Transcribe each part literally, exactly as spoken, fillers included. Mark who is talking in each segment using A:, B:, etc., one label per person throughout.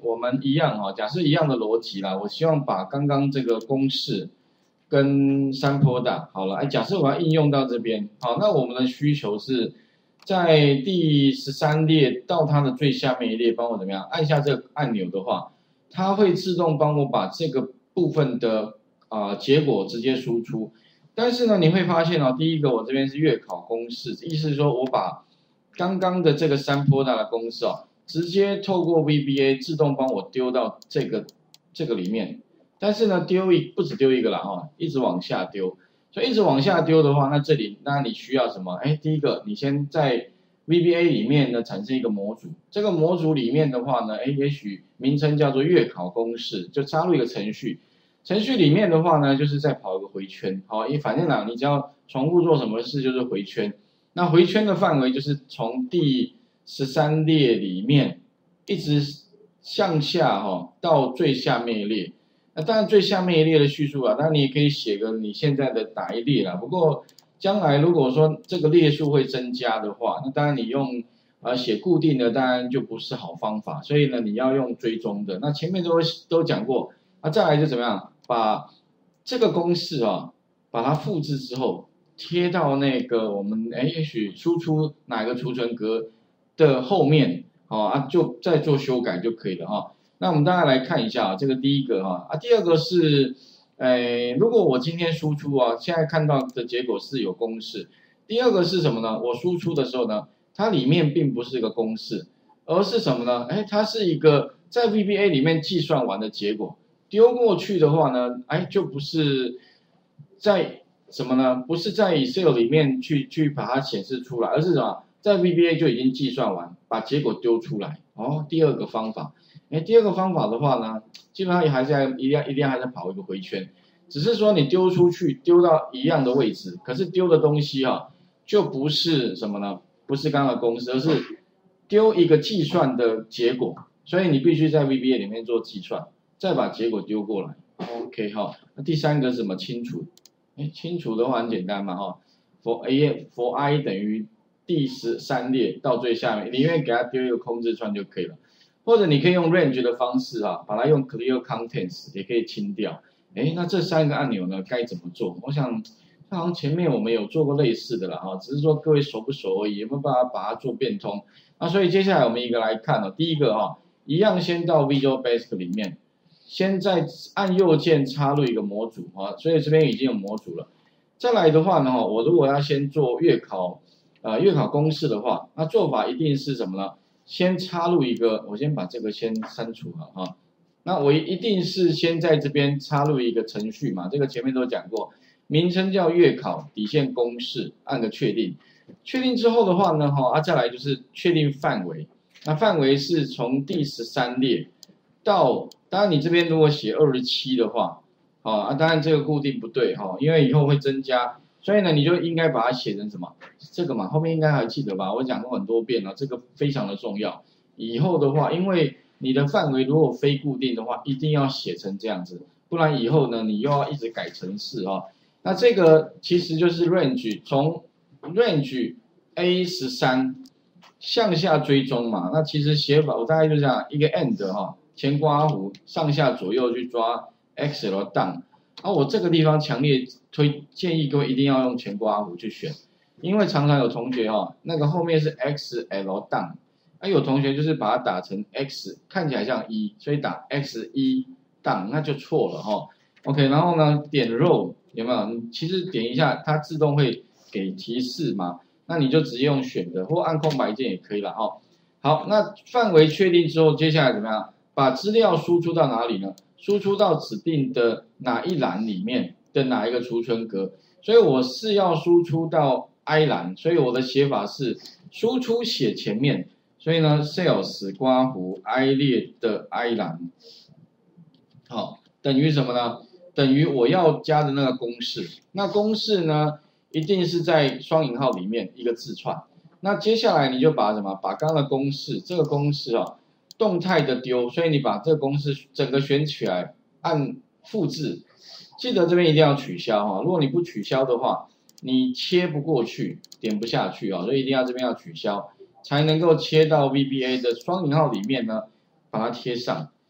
A: 我们一样哈，假设一样的逻辑啦，我希望把刚刚这个公式跟山坡大好了，哎，假设我要应用到这边，好，那我们的需求是在第十三列到它的最下面一列，帮我怎么样按下这个按钮的话，它会自动帮我把这个部分的啊、呃、结果直接输出。但是呢，你会发现哦，第一个我这边是月考公式，意思是说我把刚刚的这个山坡大的公式哦，直接透过 V B A 自动帮我丢到这个这个里面。但是呢，丢一不止丢一个啦哈，一直往下丢。所以一直往下丢的话，那这里那你需要什么？哎，第一个你先在 V B A 里面呢产生一个模组，这个模组里面的话呢，哎，也许名称叫做月考公式，就插入一个程序。程序里面的话呢，就是再跑一个回圈，好，因为反正啦，你只要重复做什么事就是回圈。那回圈的范围就是从第十三列里面一直向下哈、哦，到最下面一列。那当然最下面一列的叙述啊，当然你也可以写个你现在的哪一列啦。不过将来如果说这个列数会增加的话，那当然你用啊、呃、写固定的，当然就不是好方法。所以呢，你要用追踪的。那前面都都讲过。那再来就怎么样，把这个公式啊，把它复制之后贴到那个我们哎，也许输出哪个储存格的后面，好、哦、啊，就再做修改就可以了哈、哦。那我们大家来看一下啊，这个第一个哈啊，第二个是，哎，如果我今天输出啊，现在看到的结果是有公式。第二个是什么呢？我输出的时候呢，它里面并不是一个公式，而是什么呢？哎，它是一个在 V B A 里面计算完的结果。丢过去的话呢，哎，就不是在什么呢？不是在 Excel 里面去去把它显示出来，而是什么？在 V B A 就已经计算完，把结果丢出来。哦，第二个方法，哎，第二个方法的话呢，基本上也还是要一定一定要还是跑一个回圈，只是说你丢出去丢到一样的位置，可是丢的东西啊，就不是什么呢？不是刚刚的公式，而是丢一个计算的结果，所以你必须在 V B A 里面做计算。再把结果丢过来 ，OK 哈。那第三个是什么？清除。哎，清除的话很简单嘛哈。for a for i 等于第十三列到最下面，里面给它丢一个空字串就可以了。或者你可以用 range 的方式啊，把它用 clear contents 也可以清掉。哎，那这三个按钮呢该怎么做？我想，好像前面我们有做过类似的了哈，只是说各位熟不熟而已，有没有办法把它做变通？那所以接下来我们一个来看哦，第一个哈，一样先到 Visual Basic 里面。先再按右键插入一个模组啊，所以这边已经有模组了。再来的话呢，我如果要先做月考，呃，月考公式的话，那做法一定是什么呢？先插入一个，我先把这个先删除了哈。那我一定是先在这边插入一个程序嘛，这个前面都讲过，名称叫月考底线公式，按个确定。确定之后的话呢，哈啊，再来就是确定范围，那范围是从第十三列到。当然，你这边如果写二十七的话，啊，当然这个固定不对哈，因为以后会增加，所以呢，你就应该把它写成什么？这个嘛，后面应该还记得吧？我讲过很多遍了，这个非常的重要。以后的话，因为你的范围如果非固定的话，一定要写成这样子，不然以后呢，你又要一直改程式啊。那这个其实就是 range， 从 range A 十三向下追踪嘛。那其实写法我大概就这样一个 and 哈。前刮弧上下左右去抓 X L down， 而、啊、我这个地方强烈推建议各位一定要用前刮弧去选，因为常常有同学哈、哦，那个后面是 X L down， 啊有同学就是把它打成 X， 看起来像一，所以打 X 一 down 那就错了哈、哦。OK， 然后呢点 row 有没有？你其实点一下它自动会给提示嘛，那你就直接用选的或按空白键也可以了哦。好，那范围确定之后，接下来怎么样？把资料输出到哪里呢？输出到指定的哪一栏里面的哪一个储存格？所以我是要输出到 I 栏，所以我的写法是输出写前面，所以呢 ，sales 刮弧 I 列的 I 栏，好，等于什么呢？等于我要加的那个公式。那公式呢，一定是在双引号里面一个字串。那接下来你就把什么？把刚刚的公式，这个公式啊。动态的丢，所以你把这个公式整个选起来，按复制，记得这边一定要取消哈，如果你不取消的话，你切不过去，点不下去啊，所以一定要这边要取消，才能够切到 V B A 的双引号里面呢，把它贴上。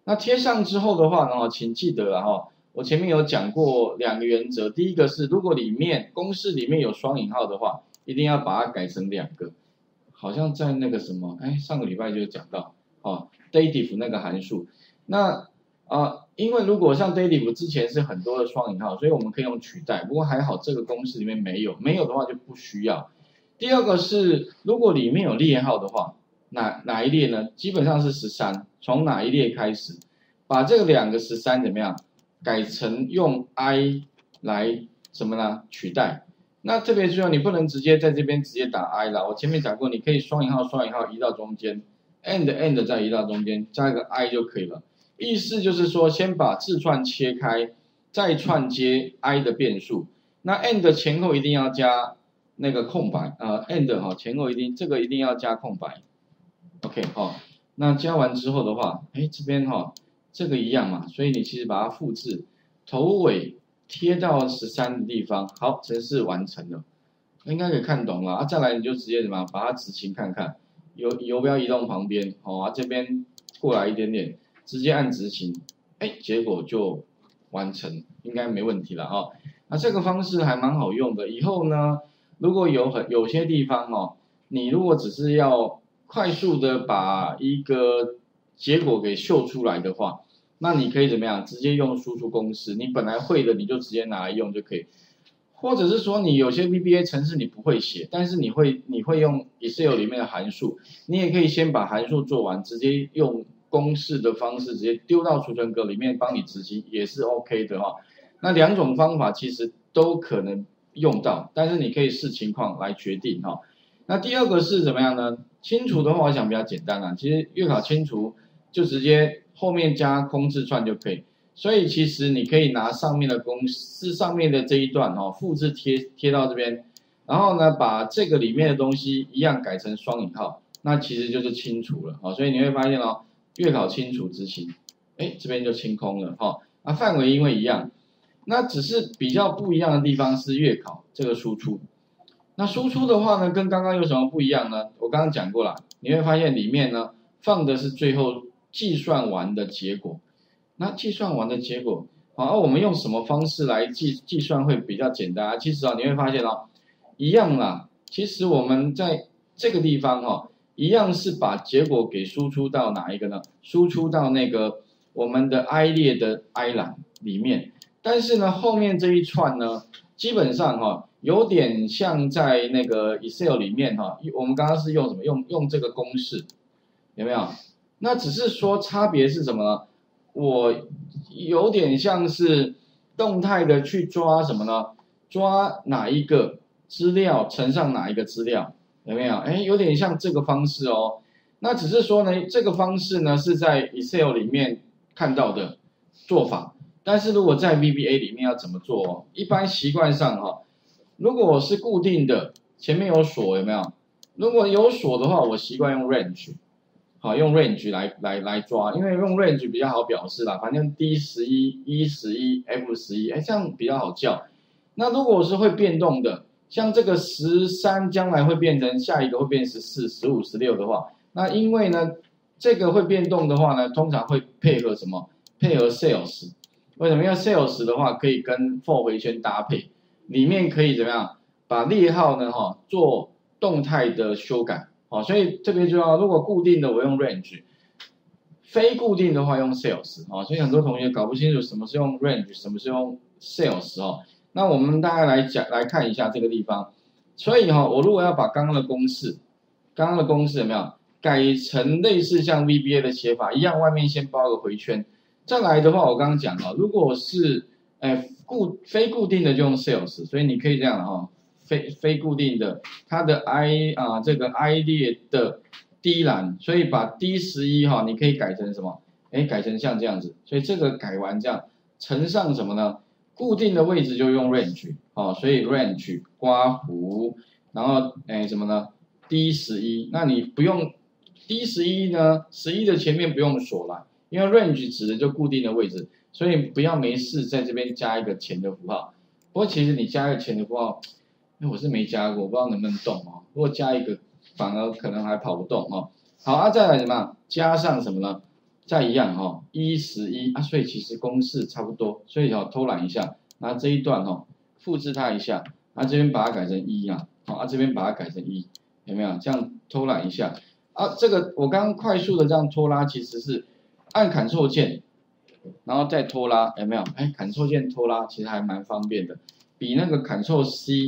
A: 那贴上之后的话呢，请记得啊哈，我前面有讲过两个原则，第一个是如果里面公式里面有双引号的话，一定要把它改成两个。好像在那个什么，哎，上个礼拜就讲到哦 ，dative 那个函数。那啊、呃，因为如果像 dative 之前是很多的双引号，所以我们可以用取代。不过还好这个公式里面没有，没有的话就不需要。第二个是，如果里面有列号的话，哪哪一列呢？基本上是十三，从哪一列开始，把这个两个十三怎么样，改成用 i 来什么呢？取代。那特别重要，你不能直接在这边直接打 i 啦。我前面讲过，你可以双引号双引号移到中间 ，and and 再移到中间，加一个 i 就可以了。意思就是说，先把字串切开，再串接 i 的变数。那 and 前后一定要加那个空白，呃 and 哈前后一定这个一定要加空白。OK 哈，那加完之后的话，哎这边哈这个一样嘛，所以你其实把它复制头尾。贴到十三的地方，好，程式完成了，应该可以看懂了啊。再来你就直接怎么把它执行看看，游游标移动旁边，好、哦、啊，这边过来一点点，直接按执行，哎，结果就完成，应该没问题了哈、哦。那这个方式还蛮好用的，以后呢，如果有很有些地方哦，你如果只是要快速的把一个结果给秀出来的话。那你可以怎么样？直接用输出公式，你本来会的你就直接拿来用就可以，或者是说你有些 V B A 程式你不会写，但是你会你会用 Excel 里面的函数，你也可以先把函数做完，直接用公式的方式直接丢到储存格里面帮你执行也是 OK 的哈。那两种方法其实都可能用到，但是你可以视情况来决定哈。那第二个是怎么样呢？清除的话，我想比较简单啦，其实月考清除就直接。后面加空字串就可以，所以其实你可以拿上面的公式上面的这一段哦，复制贴贴到这边，然后呢把这个里面的东西一样改成双引号，那其实就是清除了哦，所以你会发现哦，月考清除执行，哎这边就清空了哈、哦，啊范围因为一样，那只是比较不一样的地方是月考这个输出，那输出的话呢跟刚刚有什么不一样呢？我刚刚讲过了，你会发现里面呢放的是最后。计算完的结果，那计算完的结果，好、啊，我们用什么方式来计计算会比较简单啊？其实啊，你会发现哦，一样啦。其实我们在这个地方哈、哦，一样是把结果给输出到哪一个呢？输出到那个我们的 I 列的 I 栏里面。但是呢，后面这一串呢，基本上哈、哦，有点像在那个 Excel 里面哈、哦，我们刚刚是用什么？用用这个公式，有没有？那只是说差别是什么呢？我有点像是动态的去抓什么呢？抓哪一个资料乘上哪一个资料，有没有？哎，有点像这个方式哦。那只是说呢，这个方式呢是在 Excel 里面看到的做法，但是如果在 V B A 里面要怎么做哦？一般习惯上哈、哦，如果是固定的，前面有锁有没有？如果有锁的话，我习惯用 range。好，用 range 来来来抓，因为用 range 比较好表示啦，反正 D 十一、E 十一、F 十一，哎，这样比较好叫。那如果是会变动的，像这个十三将来会变成下一个会变十四、十五、十六的话，那因为呢这个会变动的话呢，通常会配合什么？配合 sales。为什么？因为 sales 的话可以跟 for 回圈搭配，里面可以怎么样？把列号呢哈做动态的修改。好，所以这边就要，如果固定的我用 range， 非固定的话用 sales 啊，所以很多同学搞不清楚什么是用 range， 什么是用 sales 哦。那我们大概来讲来看一下这个地方，所以哈，我如果要把刚刚的公式，刚刚的公式有没有改成类似像 V B A 的写法一样，外面先包个回圈，再来的话，我刚刚讲了，如果是哎固非固定的就用 sales， 所以你可以这样哈。非非固定的，它的 I 啊、呃、这个 I 列的第一栏，所以把 D 十一哈，你可以改成什么？哎，改成像这样子，所以这个改完这样乘上什么呢？固定的位置就用 range 哦，所以 range 刮弧，然后哎什么呢 ？D 十一，那你不用 D 十一呢，十一的前面不用锁了，因为 range 指的就固定的位置，所以不要没事在这边加一个前的符号。不过其实你加一个前的符号。因为我是没加过，我不知道能不能动哦。如果加一个，反而可能还跑不动哦。好啊，再来什么？加上什么呢再一样哈、哦，一十一啊，所以其实公式差不多，所以哦偷懒一下，拿这一段哦复制它一下，啊这边把它改成一啊，好啊这边把它改成一，有没有？这样偷懒一下啊，这个我刚刚快速的这样拖拉，其实是按 Ctrl 键，然后再拖拉，有没有？哎 ，Ctrl 键拖拉其实还蛮方便的，比那个 Ctrl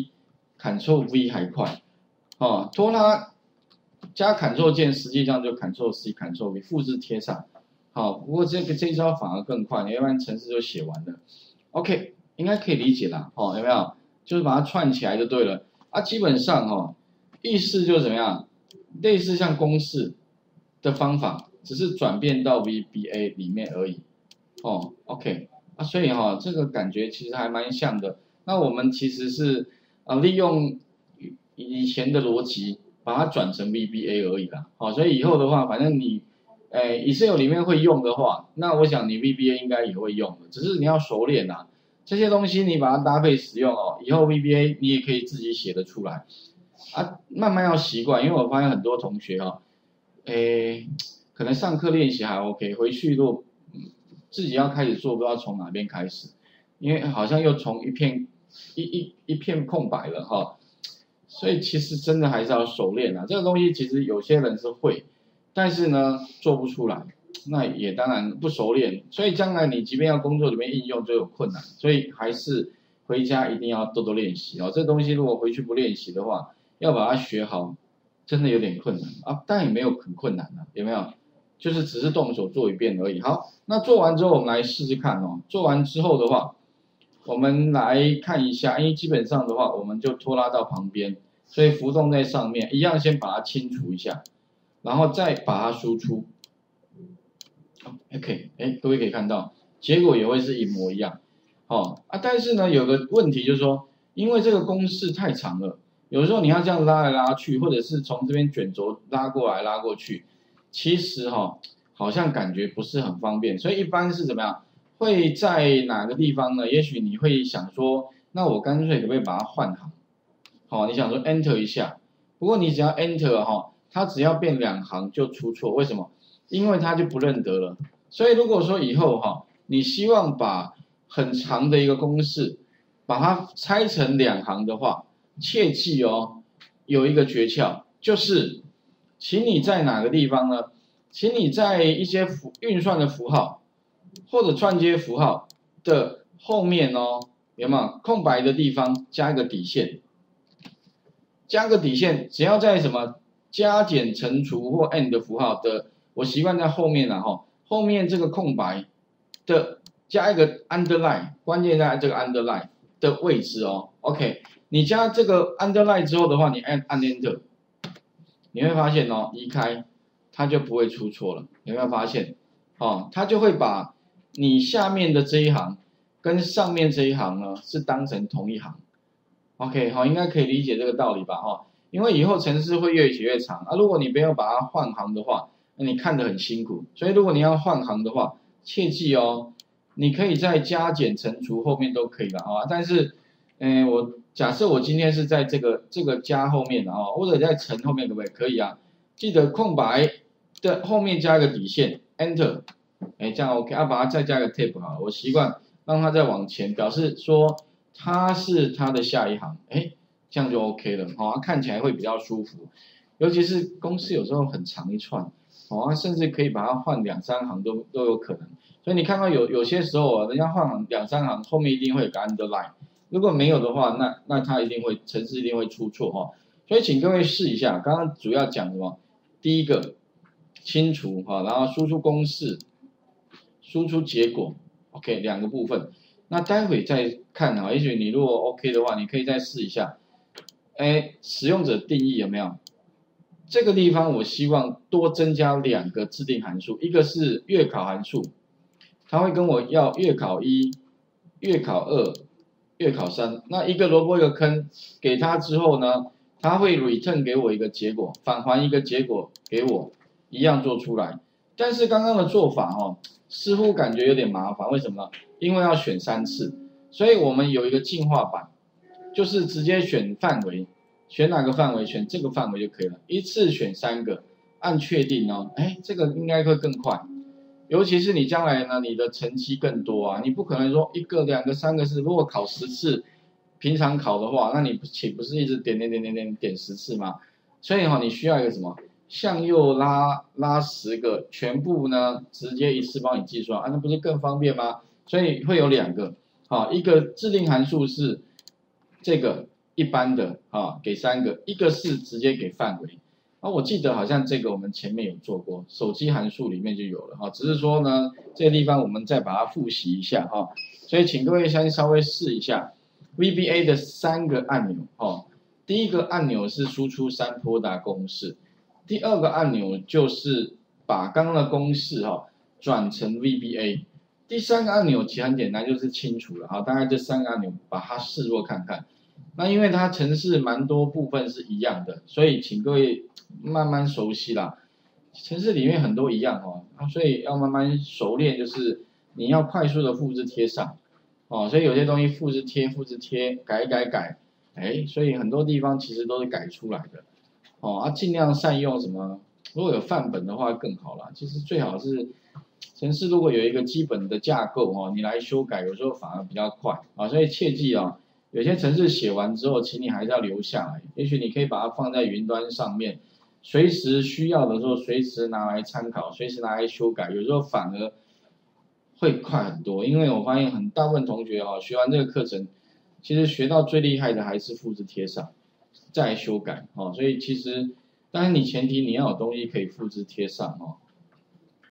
A: C、Ctrl V 还快哦，拖拉。加 Ctrl 键，实际上就 Ctrl C、Ctrl V 复制贴上。好，不过这个这一招反而更快，你要不然程式就写完了。OK， 应该可以理解啦，哦，有没有？就是把它串起来就对了。啊，基本上哦，意思就怎么样？类似像公式的方法，只是转变到 V B A 里面而已。哦 ，OK， 啊，所以哈、哦，这个感觉其实还蛮像的。那我们其实是啊、呃，利用以前的逻辑。把它转成 V B A 而已啦，好，所以以后的话，反正你，诶 ，Excel 里面会用的话，那我想你 V B A 应该也会用的，只是你要熟练啦。这些东西你把它搭配使用哦，以后 V B A 你也可以自己写得出来，啊，慢慢要习惯，因为我发现很多同学哈、哦，诶，可能上课练习还 OK， 回去如果、嗯、自己要开始做，不知道从哪边开始，因为好像又从一片一一一片空白了哈。所以其实真的还是要熟练啊，这个东西其实有些人是会，但是呢做不出来，那也当然不熟练，所以将来你即便要工作里面应用就有困难，所以还是回家一定要多多练习哦。这东西如果回去不练习的话，要把它学好，真的有点困难啊，但也没有很困难啊，有没有？就是只是动手做一遍而已。好，那做完之后我们来试试看哦。做完之后的话，我们来看一下，因为基本上的话，我们就拖拉到旁边。所以浮动在上面，一样先把它清除一下，然后再把它输出。OK， 哎，各位可以看到，结果也会是一模一样。哦啊，但是呢，有个问题就是说，因为这个公式太长了，有时候你要这样拉来拉去，或者是从这边卷轴拉过来拉过去，其实哈、哦，好像感觉不是很方便。所以一般是怎么样？会在哪个地方呢？也许你会想说，那我干脆可不可以把它换行？好、哦，你想说 Enter 一下，不过你只要 Enter 哈、哦，它只要变两行就出错，为什么？因为它就不认得了。所以如果说以后哈、哦，你希望把很长的一个公式，把它拆成两行的话，切记哦，有一个诀窍，就是请你在哪个地方呢？请你在一些符运算的符号或者串接符号的后面哦，有没有空白的地方加一个底线？加个底线，只要在什么加减乘除或 and 符号的，我习惯在后面了哈，后面这个空白的加一个 underline， 关键在这个 underline 的位置哦。OK， 你加这个 underline 之后的话，你按按 enter， 你会发现哦，移开它就不会出错了。有没有发现？哦，它就会把你下面的这一行跟上面这一行呢是当成同一行。OK， 好，应该可以理解这个道理吧？哈，因为以后程式会越写越长啊。如果你没有把它换行的话，那你看得很辛苦。所以如果你要换行的话，切记哦，你可以在加减乘除后面都可以了啊。但是，嗯，我假设我今天是在这个这个加后面的啊，或者在乘后面可不可以？可以啊。记得空白的后面加一个底线 ，Enter， 哎，这样 OK 啊，把它再加一个 Tab 好了。我习惯让它再往前，表示说。它是它的下一行，哎，这样就 OK 了，好、哦，看起来会比较舒服。尤其是公式有时候很长一串，哦，甚至可以把它换两三行都都有可能。所以你看到有有些时候啊，人家换两三行，后面一定会有个 underline， 如果没有的话，那那它一定会程式一定会出错哈、哦。所以请各位试一下，刚刚主要讲什么？第一个清除哈、哦，然后输出公式，输出结果 ，OK， 两个部分。那待会再看啊，也许你如果 OK 的话，你可以再试一下。哎，使用者定义有没有？这个地方我希望多增加两个自定函数，一个是月考函数，它会跟我要月考一、月考二、月考三。那一个萝卜一个坑，给它之后呢，它会 return 给我一个结果，返还一个结果给我，一样做出来。但是刚刚的做法哦，似乎感觉有点麻烦，为什么呢？因为要选三次，所以我们有一个进化版，就是直接选范围，选哪个范围，选这个范围就可以了，一次选三个，按确定哦，哎，这个应该会更快。 尤其是你将来呢，你的成绩更多啊，你不可能说一个、两个、三个是，如果考十次，平常考的话，那你岂不是一直点点点点点点十次吗？所以哈、哦，你需要一个什么？向右拉拉十个，全部呢直接一次帮你计算啊，那不是更方便吗？所以会有两个，啊，一个制定函数是这个一般的啊，给三个，一个是直接给范围。啊，我记得好像这个我们前面有做过，手机函数里面就有了哈，只是说呢，这个地方我们再把它复习一下哈，所以请各位先稍微试一下 V B A 的三个按钮哈，第一个按钮是输出山坡达公式，第二个按钮就是把刚刚的公式哈转成 V B A， 第三个按钮其实很简单，就是清除了哈，大概这三个按钮把它示弱看看。那因为它程式蛮多部分是一样的，所以请各位慢慢熟悉啦。程式里面很多一样哦，啊，所以要慢慢熟练，就是你要快速的复制贴上，哦，所以有些东西复制贴、复制贴、改改改，哎，所以很多地方其实都是改出来的，哦，啊，尽量善用什么，如果有范本的话更好啦。其实最好是程式如果有一个基本的架构哦，你来修改，有时候反而比较快啊，所以切记啊。有些程式写完之后，请你还是要留下来。也许你可以把它放在云端上面，随时需要的时候，随时拿来参考，随时拿来修改。有时候反而会快很多，因为我发现很大部分同学啊，学完这个课程，其实学到最厉害的还是复制贴上，再修改哦。所以其实，当然你前提你要有东西可以复制贴上哦。